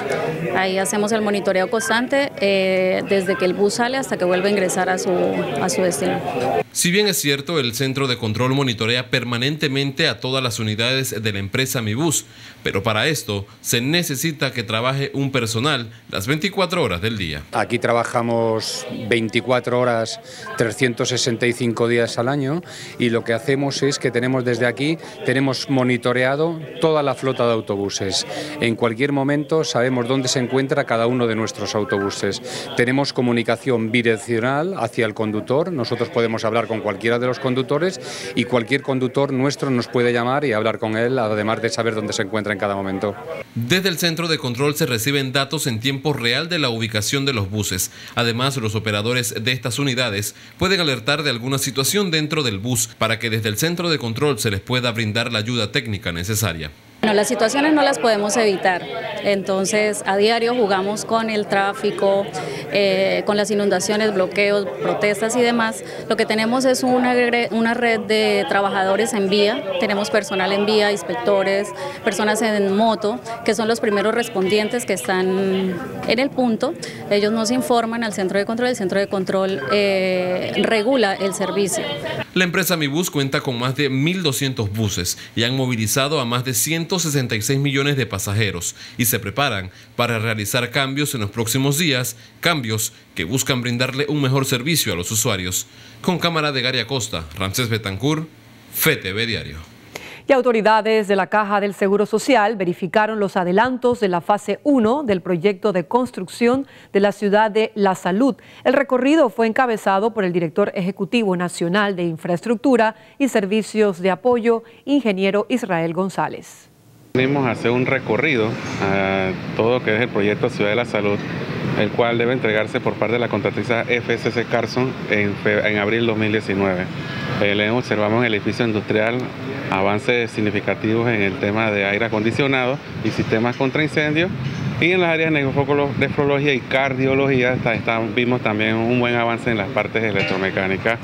Ahí hacemos el monitoreo constante eh, desde que el bus sale hasta que vuelve a ingresar a su, a su destino. Si bien es cierto, el centro de control monitorea permanentemente a todas las unidades de la empresa Mi Bus, pero para esto se necesita que trabaje un personal las veinticuatro horas del día. Aquí trabajamos veinticuatro horas, trescientos sesenta y cinco días al año, y lo que hacemos es que tenemos desde aquí, tenemos monitoreado toda la flota de autobuses. En cualquier momento sabemos dónde se encuentra cada uno de nuestros autobuses. Tenemos comunicación bidireccional hacia el conductor, nosotros podemos hablar con cualquiera de los conductores y cualquier conductor nuestro nos puede llamar y hablar con él, además de saber dónde se encuentra en cada momento. Desde el centro de control se reciben datos en tiempo real de la ubicación de los buses. Además, los operadores de estas unidades pueden alertar de alguna situación dentro del bus para que desde el centro de control se les pueda brindar la ayuda técnica necesaria. Bueno, las situaciones no las podemos evitar, entonces a diario jugamos con el tráfico, eh, con las inundaciones, bloqueos, protestas y demás. Lo que tenemos es una, una red de trabajadores en vía, tenemos personal en vía, inspectores, personas en moto, que son los primeros respondientes que están en el punto. Ellos nos informan al centro de control, el centro de control eh, regula el servicio. La empresa Mi Bus cuenta con más de mil doscientos buses y han movilizado a más de ciento sesenta y seis millones de pasajeros y se preparan para realizar cambios en los próximos días, cambios que buscan brindarle un mejor servicio a los usuarios. Con cámara de Gary Acosta, Ramsés Betancourt, F T V Diario. Y autoridades de la Caja del Seguro Social verificaron los adelantos de la fase uno del proyecto de construcción de la ciudad de La Salud. El recorrido fue encabezado por el director ejecutivo nacional de Infraestructura y Servicios de Apoyo, ingeniero Israel González. Venimos a hacer un recorrido a todo lo que es el proyecto Ciudad de la Salud, el cual debe entregarse por parte de la contratista F S C Carson en, en abril dos mil diecinueve. Eh, le observamos en el edificio industrial avances significativos en el tema de aire acondicionado y sistemas contra incendios, y en las áreas de nefrología y cardiología está, está, vimos también un buen avance en las partes electromecánicas.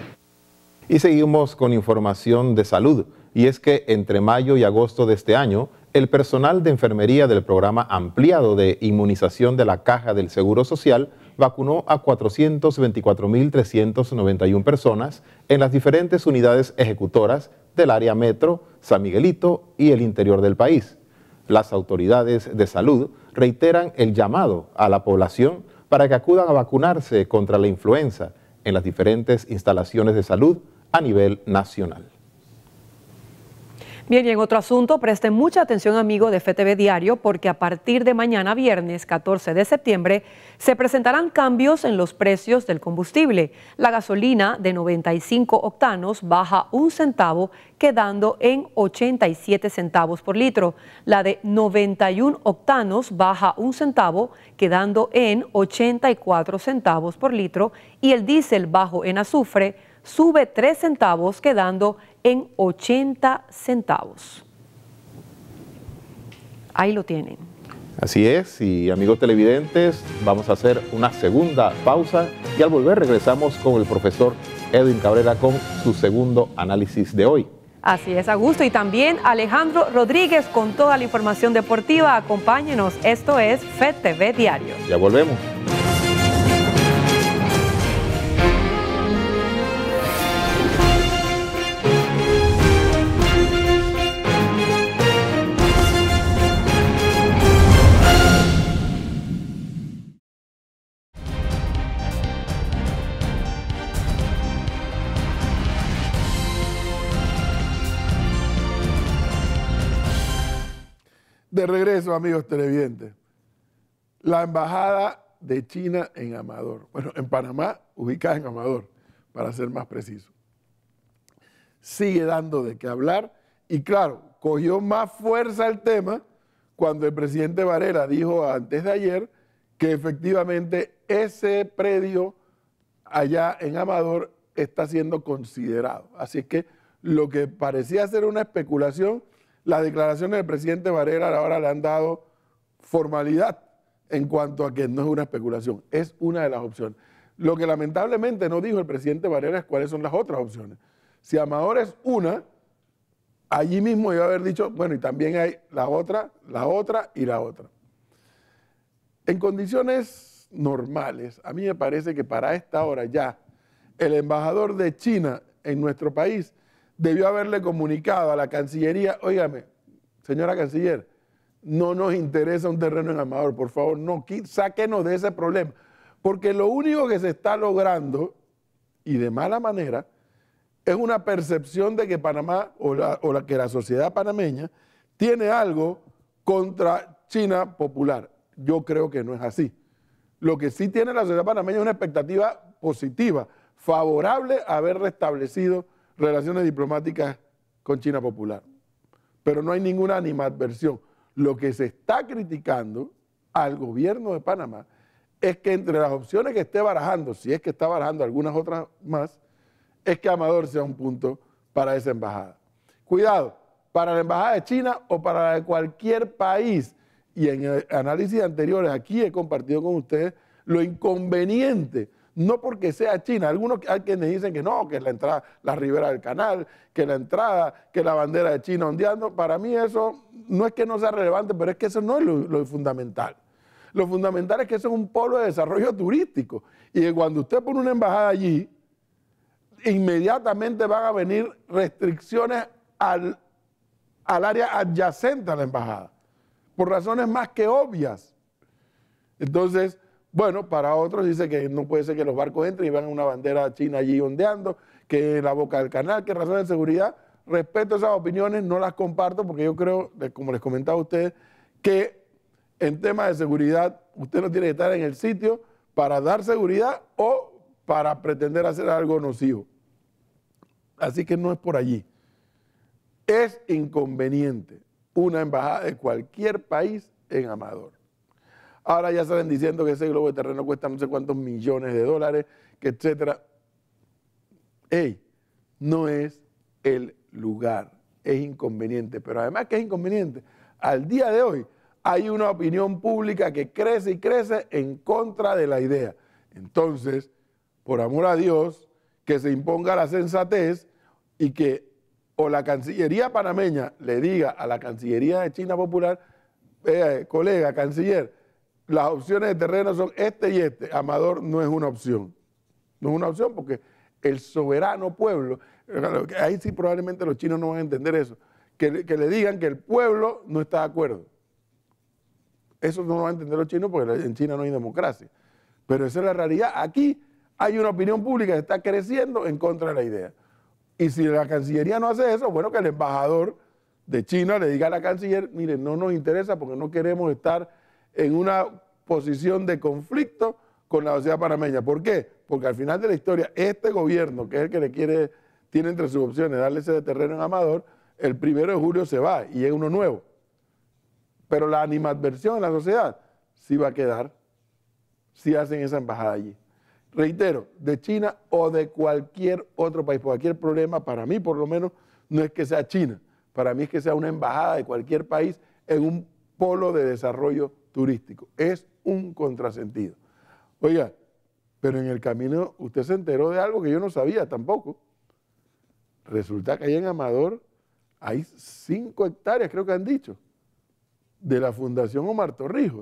Y seguimos con información de salud, y es que entre mayo y agosto de este año, el personal de enfermería del programa ampliado de inmunización de la Caja del Seguro Social vacunó a cuatrocientas veinticuatro mil trescientas noventa y una personas en las diferentes unidades ejecutoras del área metro, San Miguelito y el interior del país. Las autoridades de salud reiteran el llamado a la población para que acudan a vacunarse contra la influenza en las diferentes instalaciones de salud a nivel nacional. Bien, y en otro asunto, presten mucha atención, amigos de F T V Diario, porque a partir de mañana, viernes catorce de septiembre, se presentarán cambios en los precios del combustible. La gasolina de noventa y cinco octanos baja un centavo, quedando en ochenta y siete centavos por litro. La de noventa y uno octanos baja un centavo, quedando en ochenta y cuatro centavos por litro. Y el diésel bajo en azufre sube tres centavos, quedando en ochenta centavos. Ahí lo tienen. Así es, y amigos televidentes, vamos a hacer una segunda pausa y al volver regresamos con el profesor Edwin Cabrera con su segundo análisis de hoy. Así es, Augusto, y también Alejandro Rodríguez con toda la información deportiva. Acompáñenos, esto es F T V Diario. Ya volvemos. De regreso, amigos televidentes. La embajada de China en Amador, bueno, en Panamá, ubicada en Amador, para ser más preciso, sigue dando de qué hablar y claro, cogió más fuerza el tema cuando el presidente Varela dijo antes de ayer que efectivamente ese predio allá en Amador está siendo considerado. Así que lo que parecía ser una especulación, las declaraciones del presidente Varela ahora le han dado formalidad en cuanto a que no es una especulación, es una de las opciones. Lo que lamentablemente no dijo el presidente Varela es cuáles son las otras opciones. Si Amador es una, allí mismo iba a haber dicho, bueno, y también hay la otra, la otra y la otra. En condiciones normales, a mí me parece que para esta hora ya el embajador de China en nuestro país debió haberle comunicado a la Cancillería, óigame, señora Canciller, no nos interesa un terreno en Amador, por favor, no, sáquenos de ese problema. Porque lo único que se está logrando, y de mala manera, es una percepción de que Panamá, o, la, o la, que la sociedad panameña, tiene algo contra China popular. Yo creo que no es así. Lo que sí tiene la sociedad panameña es una expectativa positiva, favorable a haber restablecido relaciones diplomáticas con China popular. Pero no hay ninguna animadversión. Lo que se está criticando al gobierno de Panamá es que entre las opciones que esté barajando, si es que está barajando algunas otras más, es que Amador sea un punto para esa embajada. Cuidado, para la embajada de China o para la de cualquier país, y en análisis anteriores aquí he compartido con ustedes lo inconveniente, no porque sea China, algunos hay quienes dicen que no, que la entrada, la ribera del canal, que la entrada, que la bandera de China ondeando, para mí eso no es que no sea relevante, pero es que eso no es lo, lo fundamental. Lo fundamental es que eso es un polo de desarrollo turístico y que cuando usted pone una embajada allí, inmediatamente van a venir restricciones al, al área adyacente a la embajada, por razones más que obvias. Entonces, bueno, para otros dice que no puede ser que los barcos entren y vean una bandera china allí ondeando, que la boca del canal, que razones de seguridad. Respeto esas opiniones, no las comparto porque yo creo, como les comentaba a ustedes, que en temas de seguridad usted no tiene que estar en el sitio para dar seguridad o para pretender hacer algo nocivo. Así que no es por allí. Es inconveniente una embajada de cualquier país en Amador. Ahora ya salen diciendo que ese globo de terreno cuesta no sé cuántos millones de dólares, que etcétera. Ey, no es el lugar, es inconveniente. Pero además que es inconveniente, al día de hoy hay una opinión pública que crece y crece en contra de la idea. Entonces, por amor a Dios, que se imponga la sensatez y que o la Cancillería panameña le diga a la Cancillería de China Popular, eh, colega, canciller, las opciones de terreno son este y este. Amador no es una opción. No es una opción porque el soberano pueblo, ahí sí probablemente los chinos no van a entender eso, que, que le digan que el pueblo no está de acuerdo. Eso no lo van a entender los chinos porque en China no hay democracia. Pero esa es la realidad. Aquí hay una opinión pública que está creciendo en contra de la idea. Y si la Cancillería no hace eso, bueno, que el embajador de China le diga a la canciller, mire, no nos interesa porque no queremos estar en una posición de conflicto con la sociedad panameña. ¿Por qué? Porque al final de la historia, este gobierno, que es el que le quiere, tiene entre sus opciones darle ese terreno en Amador, el primero de julio se va y llega uno nuevo. Pero la animadversión en la sociedad sí va a quedar si hacen esa embajada allí. Reitero, de China o de cualquier otro país, cualquier problema, para mí por lo menos, no es que sea China, para mí es que sea una embajada de cualquier país en un polo de desarrollo turístico. Es un contrasentido. Oiga, pero en el camino usted se enteró de algo que yo no sabía tampoco. Resulta que ahí en Amador hay cinco hectáreas, creo que han dicho, de la Fundación Omar Torrijos.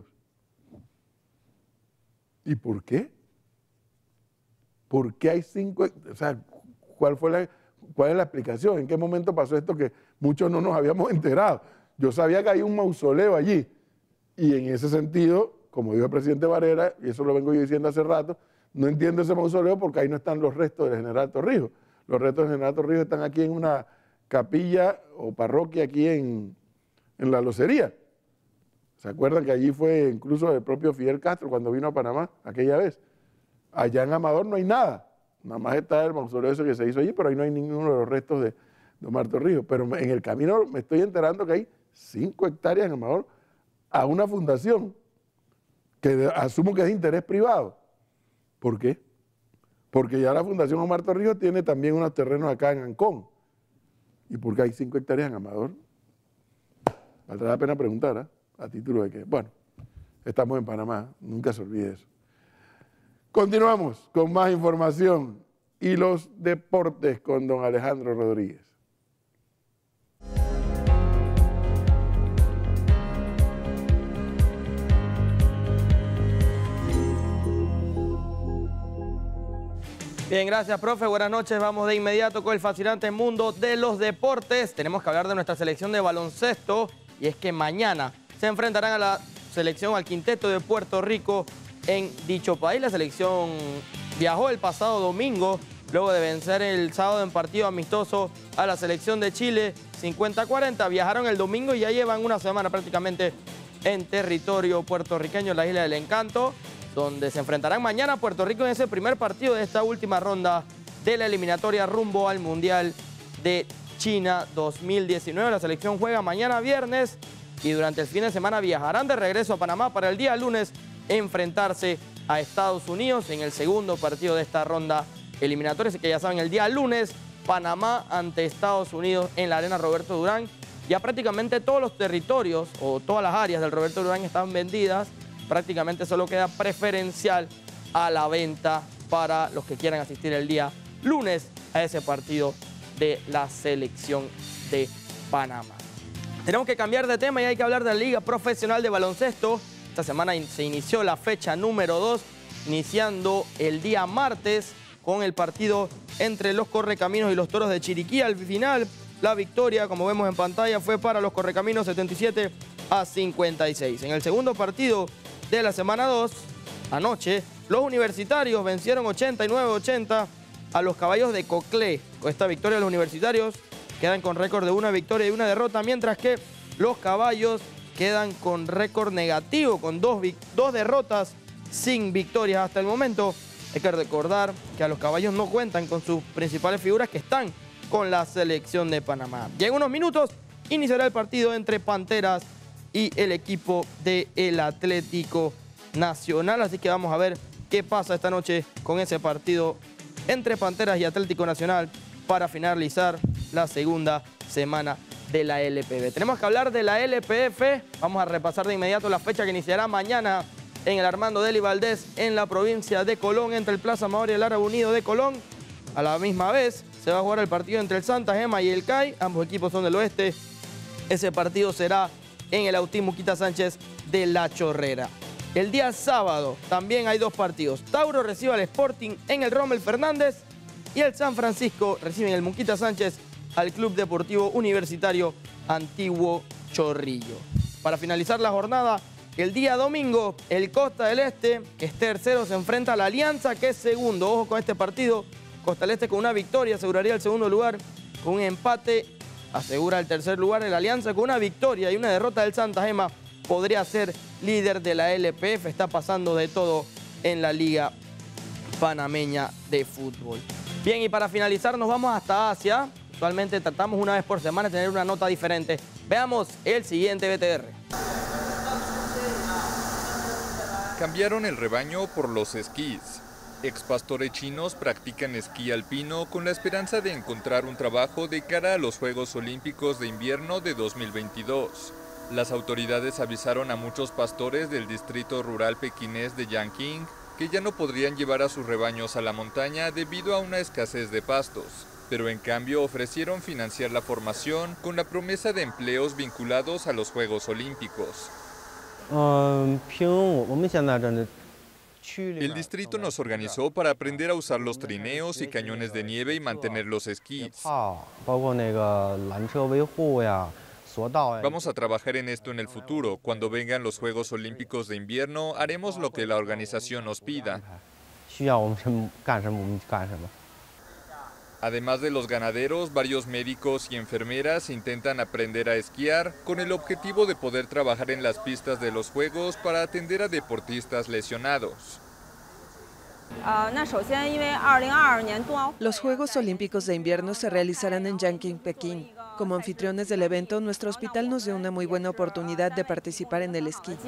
¿Y por qué? ¿Por qué hay cinco hectáreas? O sea, ¿cuál fue la, cuál es la explicación? ¿En qué momento pasó esto que muchos no nos habíamos enterado? Yo sabía que hay un mausoleo allí y en ese sentido, como dijo el presidente Varela, y eso lo vengo yo diciendo hace rato, no entiendo ese mausoleo porque ahí no están los restos del general Torrijos. Los restos del general Torrijos están aquí en una capilla o parroquia aquí en, en La Locería. ¿Se acuerdan que allí fue incluso el propio Fidel Castro cuando vino a Panamá aquella vez? Allá en Amador no hay nada, nada más está el mausoleo ese que se hizo allí, pero ahí no hay ninguno de los restos de, de Omar Torrijos. Pero en el camino me estoy enterando que hay cinco hectáreas en Amador a una fundación que de, asumo que es de interés privado. ¿Por qué? Porque ya la Fundación Omar Torrijos tiene también unos terrenos acá en Ancón. ¿Y por qué hay cinco hectáreas en Amador? Valdrá la pena preguntar, ¿eh? A título de que, bueno, estamos en Panamá, nunca se olvide eso. Continuamos con más información y los deportes con don Alejandro Rodríguez. Bien, gracias, profe. Buenas noches. Vamos de inmediato con el fascinante mundo de los deportes. Tenemos que hablar de nuestra selección de baloncesto y es que mañana se enfrentarán a la selección, al quinteto de Puerto Rico en dicho país. La selección viajó el pasado domingo luego de vencer el sábado en partido amistoso a la selección de Chile cincuenta a cuarenta. Viajaron el domingo y ya llevan una semana prácticamente en territorio puertorriqueño, en la Isla del Encanto, donde se enfrentarán mañana a Puerto Rico en ese primer partido de esta última ronda de la eliminatoria rumbo al Mundial de China dos mil diecinueve. La selección juega mañana viernes y durante el fin de semana viajarán de regreso a Panamá para el día lunes enfrentarse a Estados Unidos en el segundo partido de esta ronda eliminatoria. Así que ya saben, el día lunes, Panamá ante Estados Unidos en la Arena Roberto Durán. Ya prácticamente todos los territorios o todas las áreas del Roberto Durán están vendidas. Prácticamente solo queda preferencial a la venta para los que quieran asistir el día lunes a ese partido de la selección de Panamá. Tenemos que cambiar de tema y hay que hablar de la Liga Profesional de Baloncesto. Esta semana se inició la fecha número dos, iniciando el día martes con el partido entre los Correcaminos y los Toros de Chiriquí. Al final, la victoria, como vemos en pantalla, fue para los Correcaminos setenta y siete a cincuenta y seis. En el segundo partido de la semana dos, anoche, los universitarios vencieron ochenta y nueve a ochenta a los Caballos de Coclé. Con esta victoria, los universitarios quedan con récord de una victoria y una derrota, mientras que los Caballos quedan con récord negativo, con dos, dos derrotas sin victorias hasta el momento. Hay que recordar que a los Caballos no cuentan con sus principales figuras que están con la selección de Panamá. Y en unos minutos iniciará el partido entre Panteras y el equipo del Atlético Nacional. Así que vamos a ver qué pasa esta noche con ese partido entre Panteras y Atlético Nacional para finalizar la segunda semana de la L P F. Tenemos que hablar de la L P F. Vamos a repasar de inmediato la fecha que iniciará mañana en el Armando Deli Valdés en la provincia de Colón, entre el Plaza Amador y el Árabe Unido de Colón. A la misma vez se va a jugar el partido entre el Santa Gema y el C A I. Ambos equipos son del oeste. Ese partido será en el Autín Muquita Sánchez de La Chorrera. El día sábado también hay dos partidos. Tauro recibe al Sporting en el Rommel Fernández y el San Francisco recibe en el Muquita Sánchez al Club Deportivo Universitario Antiguo Chorrillo. Para finalizar la jornada, el día domingo, el Costa del Este, que es tercero, se enfrenta a la Alianza, que es segundo. Ojo con este partido. Costa del Este con una victoria aseguraría el segundo lugar. Con un empate asegura el tercer lugar en la Alianza con una victoria y una derrota del Santa Gema. Podría ser líder de la L P F, está pasando de todo en la Liga Panameña de Fútbol. Bien, y para finalizar nos vamos hasta Asia. Usualmente tratamos una vez por semana de tener una nota diferente. Veamos el siguiente B T R. Cambiaron el rebaño por los esquís. Expastores chinos practican esquí alpino con la esperanza de encontrar un trabajo de cara a los Juegos Olímpicos de Invierno de dos mil veintidós. Las autoridades avisaron a muchos pastores del distrito rural pequinés de Yanqing que ya no podrían llevar a sus rebaños a la montaña debido a una escasez de pastos, pero en cambio ofrecieron financiar la formación con la promesa de empleos vinculados a los Juegos Olímpicos. El distrito nos organizó para aprender a usar los trineos y cañones de nieve y mantener los esquís. Vamos a trabajar en esto en el futuro. Cuando vengan los Juegos Olímpicos de Invierno, haremos lo que la organización nos pida. Además de los ganaderos, varios médicos y enfermeras intentan aprender a esquiar con el objetivo de poder trabajar en las pistas de los Juegos para atender a deportistas lesionados. Los Juegos Olímpicos de Invierno se realizarán en Yanqing, Pekín. Como anfitriones del evento, nuestro hospital nos dio una muy buena oportunidad de participar en el esquí.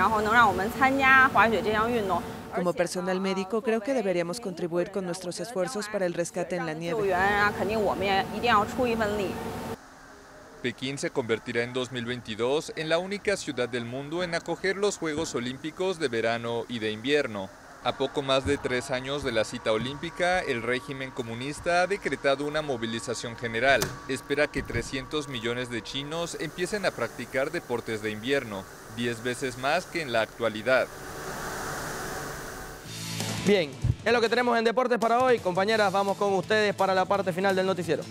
Como personal médico, creo que deberíamos contribuir con nuestros esfuerzos para el rescate en la nieve. Pekín se convertirá en dos mil veintidós en la única ciudad del mundo en acoger los Juegos Olímpicos de verano y de invierno. A poco más de tres años de la cita olímpica, el régimen comunista ha decretado una movilización general. Espera que trescientos millones de chinos empiecen a practicar deportes de invierno, diez veces más que en la actualidad. Bien, es lo que tenemos en Deportes para hoy. Compañeras, vamos con ustedes para la parte final del noticiero.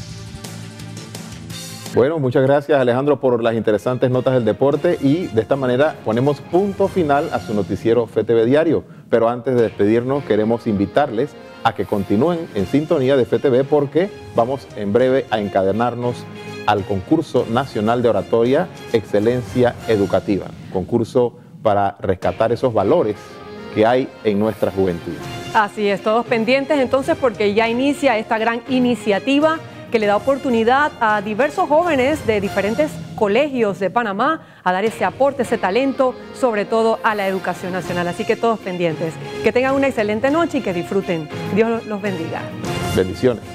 Bueno, muchas gracias Alejandro por las interesantes notas del deporte y de esta manera ponemos punto final a su noticiero F T V Diario. Pero antes de despedirnos queremos invitarles a que continúen en sintonía de F T V porque vamos en breve a encadenarnos al concurso nacional de oratoria Excelencia Educativa. Concurso para rescatar esos valores que hay en nuestra juventud. Así es, todos pendientes entonces porque ya inicia esta gran iniciativa que le da oportunidad a diversos jóvenes de diferentes colegios de Panamá a dar ese aporte, ese talento, sobre todo a la educación nacional. Así que todos pendientes. Que tengan una excelente noche y que disfruten. Dios los bendiga. Bendiciones.